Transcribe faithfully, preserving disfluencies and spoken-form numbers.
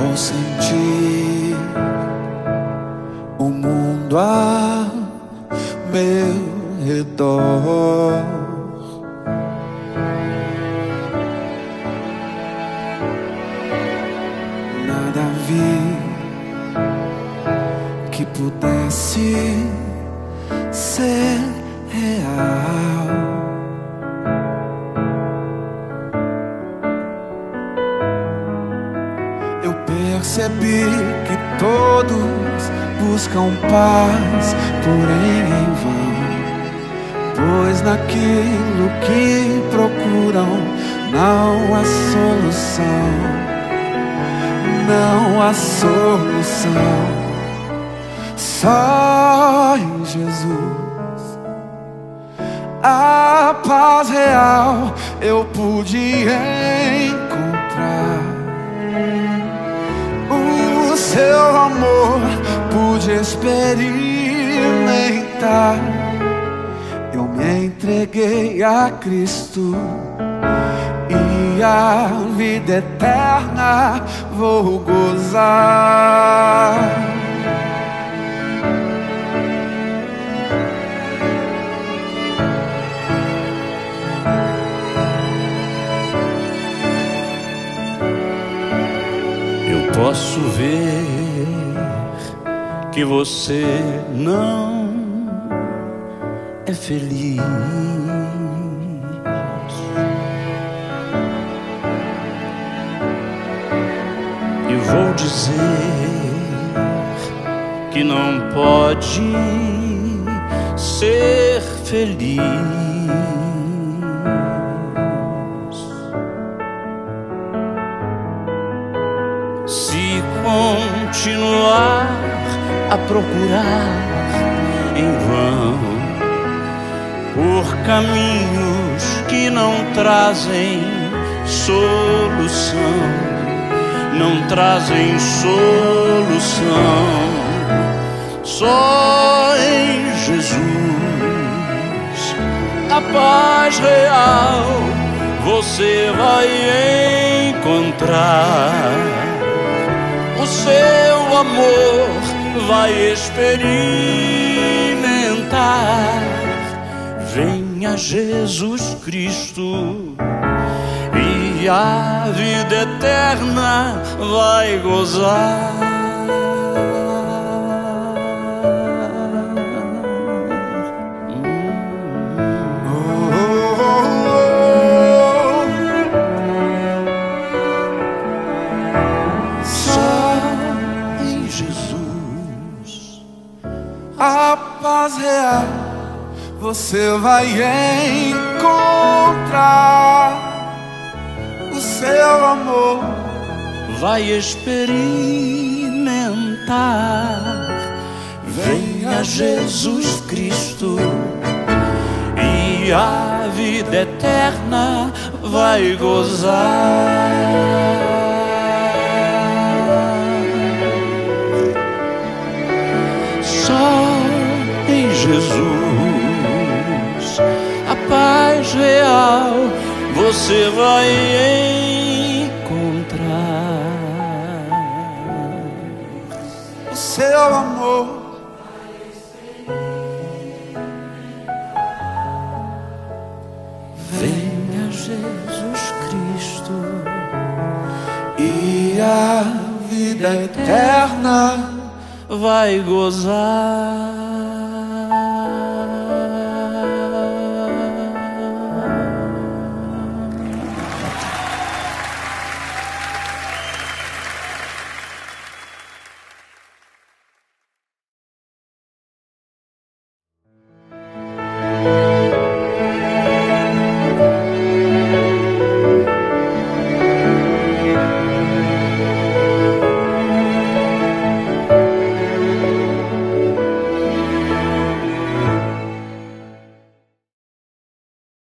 Vou sentir o mundo a meu redor. Nada vi que pudesse ser real. Eu percebi que todos buscam paz, porém em vão, pois naquilo que procuram não há solução, não há solução. Só em Jesus a paz real eu pude encontrar. O seu amor pude experimentar. Eu me entreguei a Cristo e a vida eterna vou gozar. Eu posso ver que você não é feliz. E vou dizer que não pode ser feliz se continuar a procurar em vão por caminhos que não trazem solução, não trazem solução. Só em Jesus a paz real você vai encontrar. O seu amor vai experimentar. Venha Jesus Cristo e a vida eterna vai gozar. A paz real você vai encontrar. O seu amor vai experimentar. Venha Jesus Cristo e a vida eterna vai gozar. Só em Jesus a paz real você vai encontrar. O seu amor venha Jesus Cristo e a vida eterna vai gozar.